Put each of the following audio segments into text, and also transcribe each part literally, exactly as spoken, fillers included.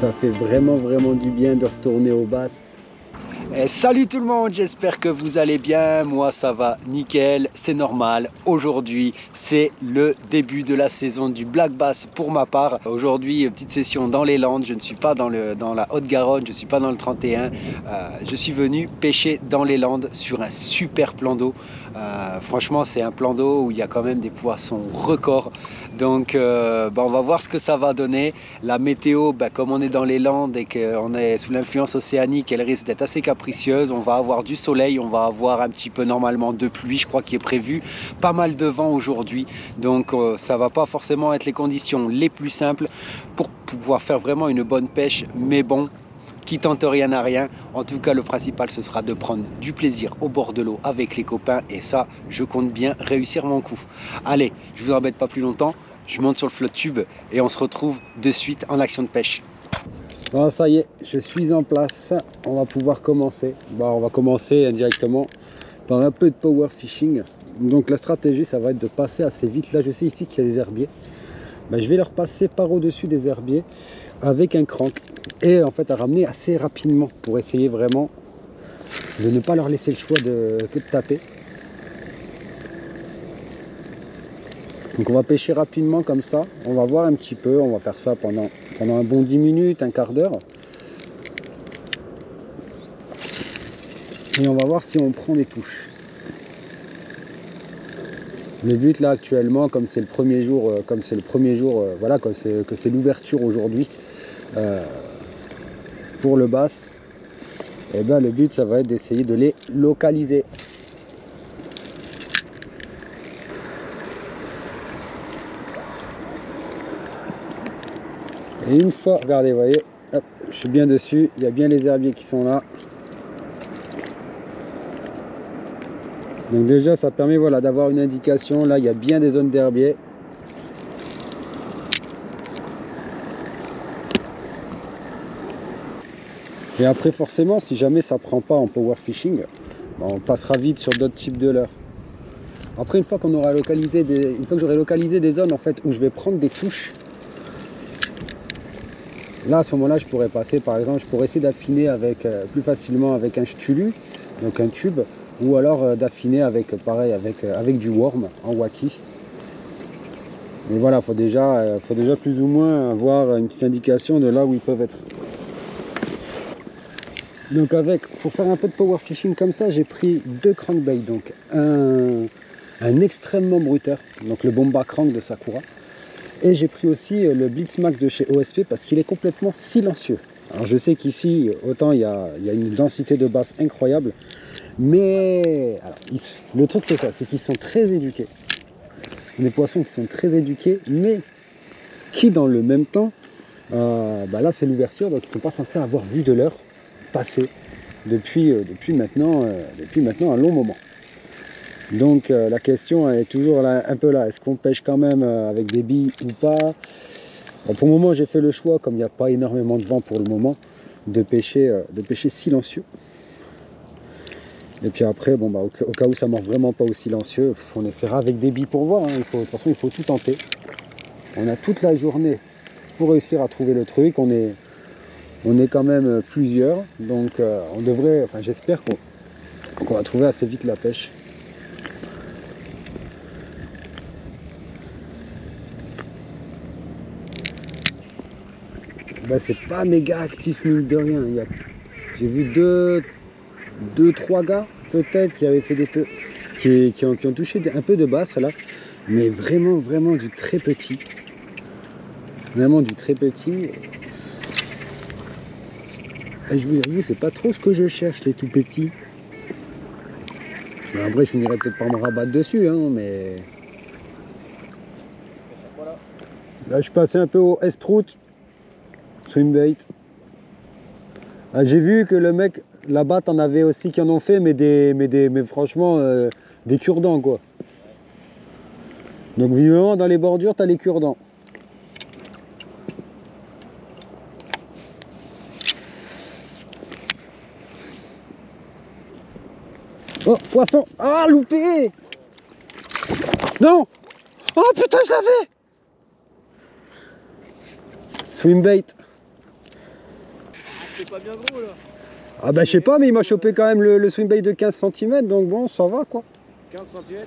Ça fait vraiment vraiment du bien de retourner aux basses. Et salut tout le monde, j'espère que vous allez bien. Moi ça va nickel, c'est normal. Aujourd'hui c'est le début de la saison du black bass pour ma part. Aujourd'hui petite session dans les Landes, je ne suis pas dans, le, dans la Haute-Garonne, je ne suis pas dans le trente et un. Euh, je suis venu pêcher dans les Landes sur un super plan d'eau. Euh, franchement c'est un plan d'eau où il y a quand même des poissons records. Donc euh, bah, on va voir ce que ça va donner. La météo, bah, comme on est dans les Landes et qu'on est sous l'influence océanique, elle risque d'être assez capricieuse. On va avoir du soleil, on va avoir un petit peu normalement de pluie, je crois qui est prévu. Pas mal de vent aujourd'hui, donc euh, ça va pas forcément être les conditions les plus simples pour pouvoir faire vraiment une bonne pêche. Mais bon, qui tente rien à rien. En tout cas, le principal, ce sera de prendre du plaisir au bord de l'eau avec les copains. Et ça, je compte bien réussir mon coup. Allez, je vous embête pas plus longtemps. Je monte sur le flotte tube et on se retrouve de suite en action de pêche. Bon, ça y est, je suis en place. On va pouvoir commencer. Bon, on va commencer directement par un peu de power fishing. Donc la stratégie, ça va être de passer assez vite. Là, je sais ici qu'il y a des herbiers. Ben, je vais leur passer par au-dessus des herbiers avec un crank et en fait à ramener assez rapidement pour essayer vraiment de ne pas leur laisser le choix de, que de taper. Donc on va pêcher rapidement comme ça, on va voir un petit peu, on va faire ça pendant, pendant un bon dix minutes, un quart d'heure. Et on va voir si on prend des touches. Le but là actuellement, comme c'est le premier jour, euh, comme c'est le premier jour, euh, voilà, que c'est que c'est l'ouverture aujourd'hui euh, pour le bass, et ben le but ça va être d'essayer de les localiser. Et une fois, regardez, vous voyez, hop, je suis bien dessus, il y a bien les herbiers qui sont là. Donc déjà ça permet voilà, d'avoir une indication, là il y a bien des zones d'herbiers. Et après forcément si jamais ça prend pas en power fishing, on passera vite sur d'autres types de leurres. Après une fois qu'on aura localisé des, une fois que j'aurai localisé des zones en fait où je vais prendre des touches, là à ce moment là je pourrais passer par exemple, je pourrais essayer d'affiner avec euh, plus facilement avec un stulu, donc un tube, ou alors euh, d'affiner avec pareil avec, euh, avec du worm en wacky. Mais voilà, il faut déjà, euh, faut déjà plus ou moins avoir une petite indication de là où ils peuvent être. Donc avec, pour faire un peu de power fishing comme ça, j'ai pris deux crankbaits, donc un, un extrêmement bruteur, donc le Bomba Crank de Sakura, et j'ai pris aussi le Blitzmax de chez O S P parce qu'il est complètement silencieux. Alors je sais qu'ici, autant il y a, il y a une densité de basse incroyable, mais alors, ils, le truc c'est ça, c'est qu'ils sont très éduqués. Des poissons qui sont très éduqués, mais qui dans le même temps, euh, bah là c'est l'ouverture, donc ils ne sont pas censés avoir vu de l'heure passer depuis, euh, depuis, maintenant, euh, depuis maintenant un long moment. Donc euh, la question elle est toujours là, un peu là, est-ce qu'on pêche quand même euh, avec des billes ou pas? Bon, pour le moment j'ai fait le choix, comme il n'y a pas énormément de vent pour le moment, de pêcher, euh, de pêcher silencieux. Et puis après, bon, bah, au, au cas où ça ne mord vraiment pas au silencieux, on essaiera avec des billes pour voir. Hein. Il faut, de toute façon, il faut tout tenter. On a toute la journée pour réussir à trouver le truc. On est, on est quand même plusieurs. Donc euh, on devrait, enfin j'espère qu'on qu'on va trouver assez vite la pêche. Ben, c'est pas méga actif mine de rien. Il y a, j'ai vu deux, deux, trois gars peut-être qui avaient fait des peu, qui, qui, ont, qui ont touché un peu de basse là, mais vraiment vraiment du très petit, vraiment du très petit. Et je vous avoue, c'est pas trop ce que je cherche, les tout petits. Mais après je finirai peut-être par me rabattre dessus, hein, mais là je suis passé un peu au S-Trout Swimbait. Ah, j'ai vu que le mec là-bas, t'en avais aussi qui en ont fait, mais des, mais des, mais franchement, euh, des cure-dents quoi. Donc visiblement dans les bordures, t'as les cure-dents. Oh, poisson! Ah, loupé! Non! Oh putain, je l'avais! Swimbait. C'est pas bien gros là. Ah bah je sais pas, mais il m'a chopé quand même le, le swimbait de quinze centimètres, donc bon, ça va quoi. quinze centimètres.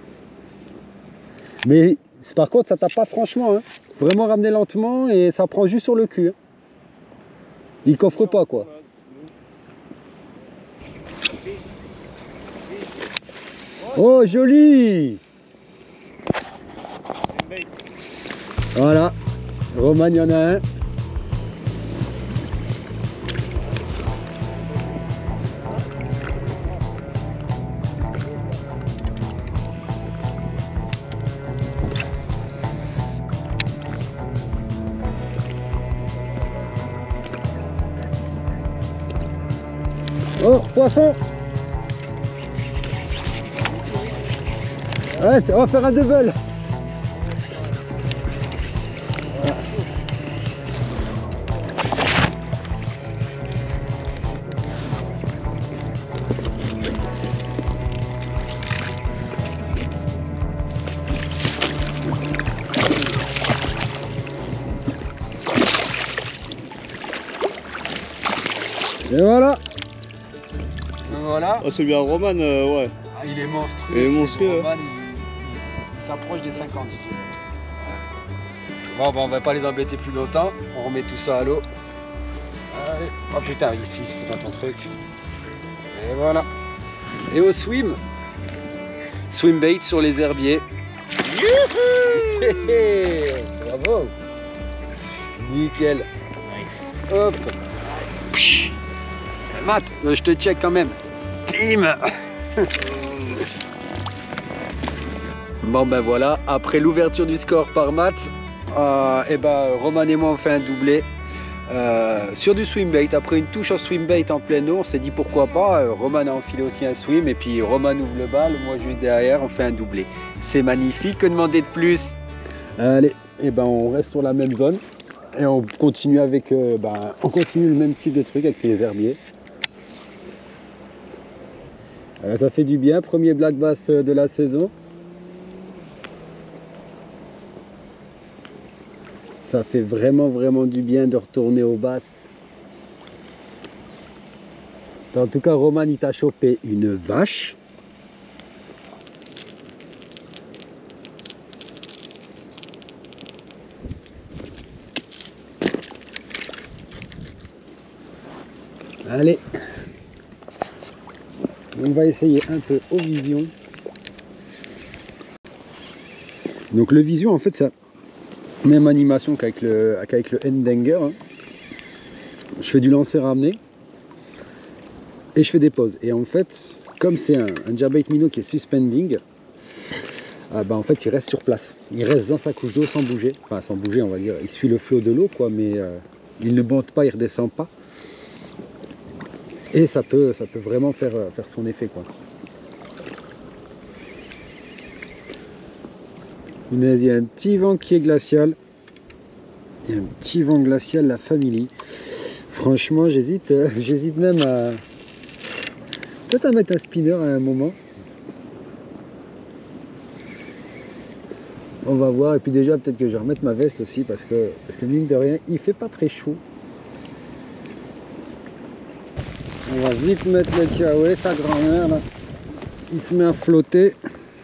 Mais par contre, ça tape pas franchement. Hein. Vraiment ramener lentement et ça prend juste sur le cul. Hein. Il coffre pas quoi. Oh joli. Voilà, Roman il y en a un. Oh, poisson. Ouais, on va faire un double. Voilà. Et voilà. Voilà. Oh, celui à Roman, euh, ouais. Ah, il est monstrueux. Il est monstrueux. Roman, il, il s'approche des cinquante. Bon, bah, on va pas les embêter plus longtemps. On remet tout ça à l'eau. Oh putain, ici, il se fout dans ton truc. Et voilà. Et au swim. Swim bait sur les herbiers. Bravo. Nickel. Nice. Hop. Matt, je te check quand même. Bim. Bon ben voilà, après l'ouverture du score par Matt, euh, et ben Roman et moi on fait un doublé euh, sur du swim bait. Après une touche en swim bait en pleine eau, on s'est dit pourquoi pas. Euh, Roman a enfilé aussi un swim et puis Roman ouvre le bal, moi juste derrière, on fait un doublé. C'est magnifique, que demander de plus? Allez, et ben on reste sur la même zone et on continue avec, euh, ben, on continue le même type de truc avec les herbiers. Euh, ça fait du bien, premier black bass de la saison. Ça fait vraiment vraiment du bien de retourner aux basses. En tout cas, Roman il t'a chopé une vache. Allez, on va essayer un peu au vision. Donc le vision en fait c'est la même animation qu'avec le, qu'avec le Endanger. Hein. Je fais du lancer ramené et je fais des pauses. Et en fait, comme c'est un, un Jabait minnow qui est suspending, ah bah en fait il reste sur place. Il reste dans sa couche d'eau sans bouger. Enfin sans bouger on va dire. Il suit le flot de l'eau quoi, mais euh, il ne monte pas, il redescend pas. Et ça peut, ça peut vraiment faire, faire son effet quoi. Il y a un petit vent qui est glacial. Il y a un petit vent glacial, la famille. Franchement, j'hésite, euh, j'hésite même à peut-être à mettre un spinner à un moment. On va voir. Et puis déjà, peut-être que je vais remettre ma veste aussi parce que, parce que mine de rien, il fait pas très chaud. On va vite mettre le Tiaoué, sa grand-mère là. Il se met à flotter.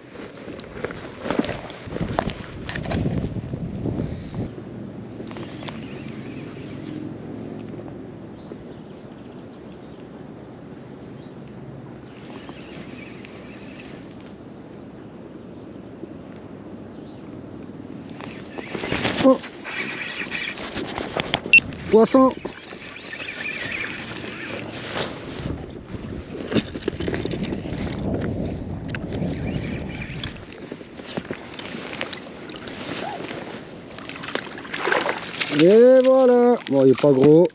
Oh, poisson. Et voilà. Bon, il n'est pas gros.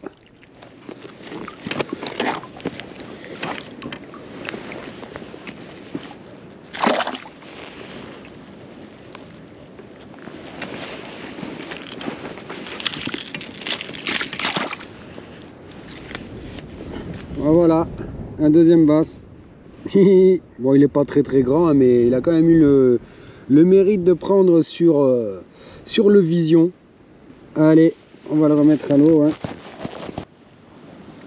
Voilà, un deuxième bass. Bon, il n'est pas très très grand, hein, mais il a quand même eu le, le mérite de prendre sur, euh, sur le vision. Allez, on va le remettre à l'eau. Hein.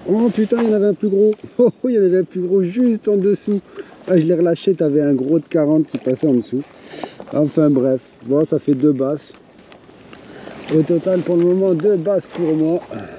Oh putain, il y en avait un plus gros. Oh, il y en avait un plus gros juste en dessous. Ah, je l'ai relâché, t'avais un gros de quarante qui passait en dessous. Enfin bref, bon, ça fait deux basses. Au total, pour le moment, deux basses pour moi.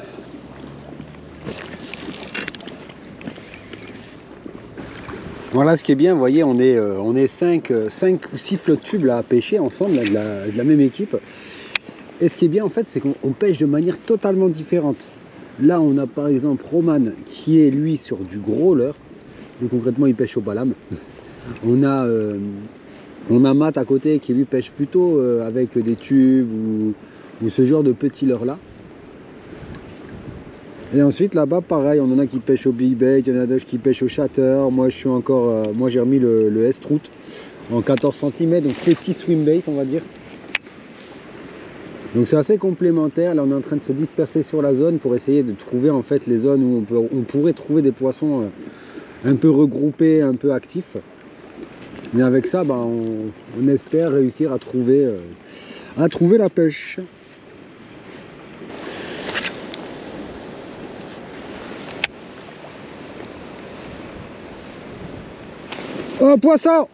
Voilà, ce qui est bien, vous voyez, on est, euh, on est cinq ou six flottes tubes là, à pêcher ensemble, là, de, la, de la même équipe. Et ce qui est bien, en fait, c'est qu'on pêche de manière totalement différente. Là, on a par exemple Roman qui est, lui, sur du gros leurre. Donc, concrètement, il pêche au balame. On a, euh, on a Matt à côté qui, lui, pêche plutôt euh, avec des tubes ou, ou ce genre de petits leurres-là. Et ensuite là-bas pareil, on en a qui pêchent au big bait, il y en a d'autres qui pêchent au shatter. Moi je suis encore, euh, moi j'ai remis le, le S-Trout en quatorze centimètres, donc petit swim bait on va dire. Donc c'est assez complémentaire. Là on est en train de se disperser sur la zone pour essayer de trouver en fait les zones où on, peut, on pourrait trouver des poissons euh, un peu regroupés, un peu actifs. Mais avec ça, bah, on, on espère réussir à trouver, euh, à trouver la pêche. Oh, poisson!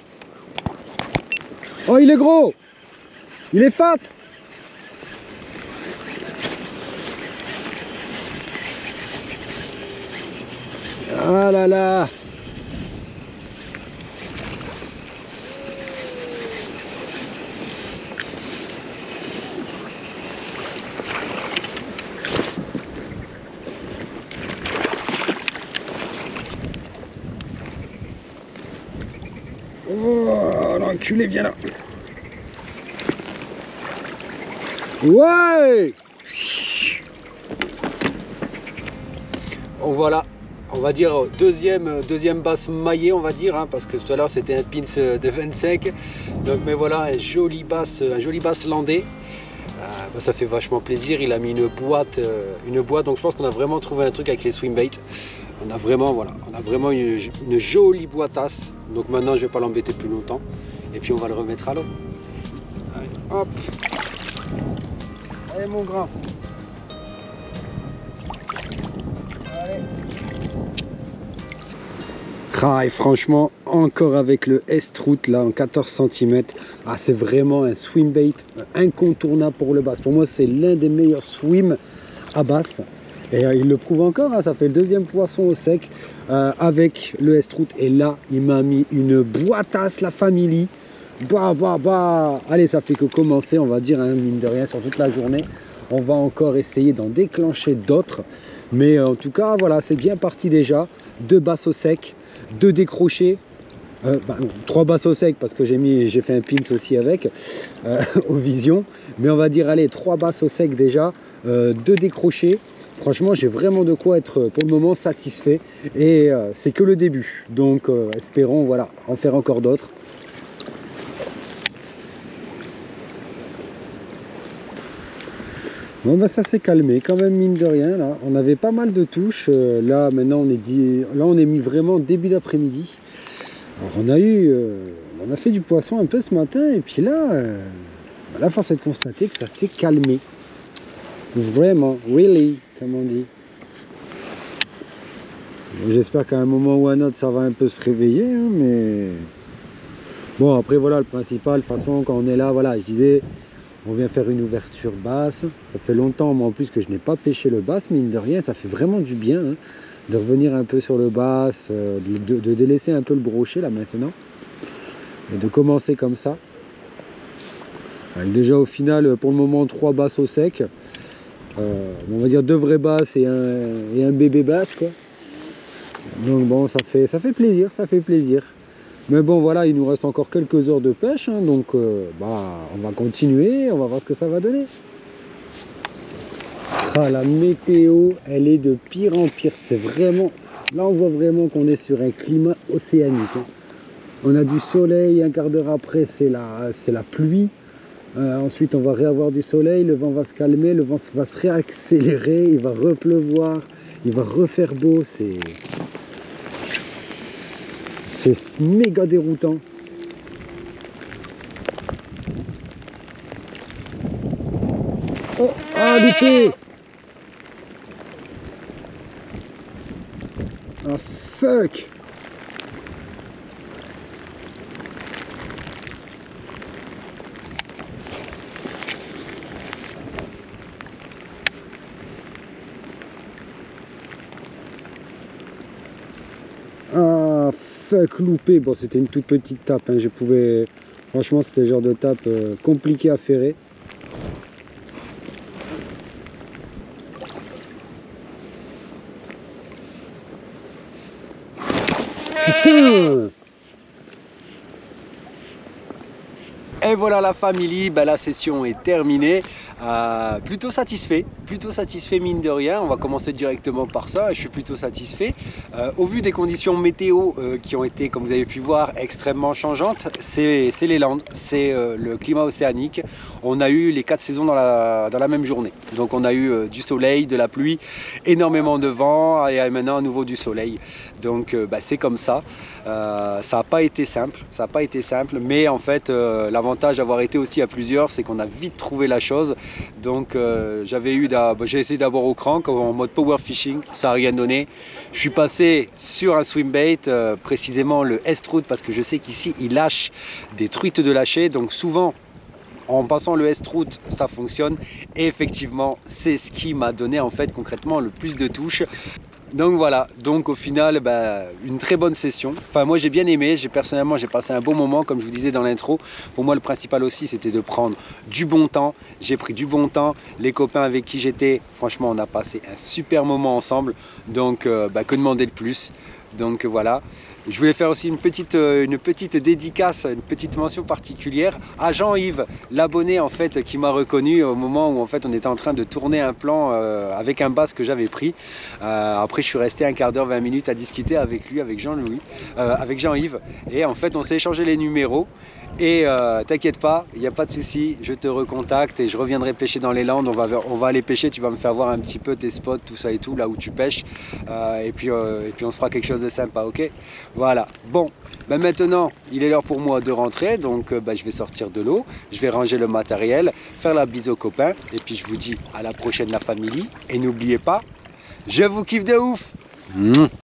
Oh, il est gros! Il est fat! Ah là là! Oh, l'enculé, viens là! Ouais! Oh, voilà, on va dire deuxième, deuxième basse maillée, on va dire, hein, parce que tout à l'heure c'était un pins de vingt-cinq. Donc, mais voilà, un joli basse, un joli basse landais. Euh, bah, ça fait vachement plaisir. Il a mis une boîte, euh, une boîte. Donc je pense qu'on a vraiment trouvé un truc avec les swim baits. On a vraiment, voilà, on a vraiment une, une jolie boîtasse. Donc maintenant, je vais pas l'embêter plus longtemps. Et puis on va le remettre à l'eau. Allez, hop. Allez mon grand. Allez. Ah, et franchement, encore avec le S-Trout là en quatorze centimètres, ah, c'est vraiment un swim bait incontournable pour le bass. Pour moi, c'est l'un des meilleurs swims à basse. Et euh, il le prouve encore, hein, ça fait le deuxième poisson au sec euh, avec le S-Trout. Et là, il m'a mis une boîtasse, la famille. Bah, bah, bah. Allez, ça fait que commencer, on va dire, hein, mine de rien, sur toute la journée. On va encore essayer d'en déclencher d'autres. Mais euh, en tout cas, voilà, c'est bien parti déjà. Deux basses au sec, deux décrochés. Euh, bah, non, trois basses au sec parce que j'ai mis, j'ai fait un pins aussi avec euh, aux visions. Mais on va dire, allez, trois basses au sec déjà, euh, deux décrochés. Franchement, j'ai vraiment de quoi être pour le moment satisfait et euh, c'est que le début. Donc, euh, espérons voilà, en faire encore d'autres. Bon, bah, ça s'est calmé quand même, mine de rien. Là, on avait pas mal de touches. Euh, là, maintenant, on est dit, là, on est mis vraiment début d'après-midi. Alors, on a eu, euh, on a fait du poisson un peu ce matin et puis là, euh, bah, la force est de constater que ça s'est calmé. Vraiment, really, comme on dit. J'espère qu'à un moment ou un autre, ça va un peu se réveiller, hein, mais... Bon, après, voilà, le principal, de toute façon, quand on est là, voilà, je disais, on vient faire une ouverture basse. Ça fait longtemps, moi, en plus, que je n'ai pas pêché le basse, mine de rien, ça fait vraiment du bien, hein, de revenir un peu sur le basse, euh, de, de délaisser un peu le brochet, là, maintenant, et de commencer comme ça. Avec déjà, au final, pour le moment, trois basses au sec. Euh, on va dire deux vraies basses et un, et un bébé basse quoi. Donc bon, ça fait, ça fait plaisir, ça fait plaisir. Mais bon voilà, il nous reste encore quelques heures de pêche, hein, donc euh, bah, on va continuer, on va voir ce que ça va donner. Ah, la météo, elle est de pire en pire. C'est vraiment, là on voit vraiment qu'on est sur un climat océanique. Hein. On a du soleil, un quart d'heure après c'est la, c'est la pluie. Euh, ensuite, on va réavoir du soleil, le vent va se calmer, le vent va se réaccélérer, il va repleuvoir, il va refaire beau. C'est c'est méga déroutant. Oh, ah, loupé! Ah fuck. Ah fuck, loupé. Bon, c'était une toute petite tape, hein. Je pouvais... Franchement, c'était le genre de tape euh, compliqué à ferrer. Putain! Et voilà la famille, ben, la session est terminée. Euh, plutôt satisfait, plutôt satisfait mine de rien. On va commencer directement par ça. Je suis plutôt satisfait. Euh, au vu des conditions météo euh, qui ont été, comme vous avez pu voir, extrêmement changeantes, c'est les Landes, c'est euh, le climat océanique. On a eu les quatre saisons dans la, dans la même journée. Donc on a eu euh, du soleil, de la pluie, énormément de vent et maintenant à nouveau du soleil. Donc euh, bah, c'est comme ça. Euh, ça n'a pas été simple, ça n'a pas été simple, mais en fait euh, l'avantage d'avoir été aussi à plusieurs, c'est qu'on a vite trouvé la chose. Donc euh, j'avais eu, bah, j'ai essayé d'abord au crank en mode power fishing, ça n'a rien donné. Je suis passé sur un swim bait, euh, précisément le S-Trout, parce que je sais qu'ici il lâche des truites de lâcher, donc souvent en passant le S-Trout ça fonctionne, et effectivement c'est ce qui m'a donné en fait concrètement le plus de touches. Donc voilà, donc au final, bah, une très bonne session. Enfin moi j'ai bien aimé, j'ai personnellement j'ai passé un bon moment, comme je vous disais dans l'intro. Pour moi le principal aussi c'était de prendre du bon temps. J'ai pris du bon temps, les copains avec qui j'étais, franchement on a passé un super moment ensemble. Donc euh, bah, que demander de plus. Donc voilà. Je voulais faire aussi une petite, une petite dédicace, une petite mention particulière à Jean-Yves, l'abonné en fait qui m'a reconnu au moment où en fait on était en train de tourner un plan euh, avec un bass que j'avais pris. Euh, après je suis resté un quart d'heure, vingt minutes à discuter avec lui, avec Jean-Louis, euh, avec Jean-Yves, et en fait on s'est échangé les numéros. Et euh, t'inquiète pas, il n'y a pas de souci, je te recontacte et je reviendrai pêcher dans les Landes. On va, on va aller pêcher, tu vas me faire voir un petit peu tes spots, tout ça et tout, là où tu pêches. Euh, et, puis, euh, et puis on se fera quelque chose de sympa, ok? Voilà, bon, ben maintenant il est l'heure pour moi de rentrer, donc euh, ben, je vais sortir de l'eau, je vais ranger le matériel, faire la bise aux copains. Et puis je vous dis à la prochaine la famille. Et n'oubliez pas, je vous kiffe de ouf. Mmh.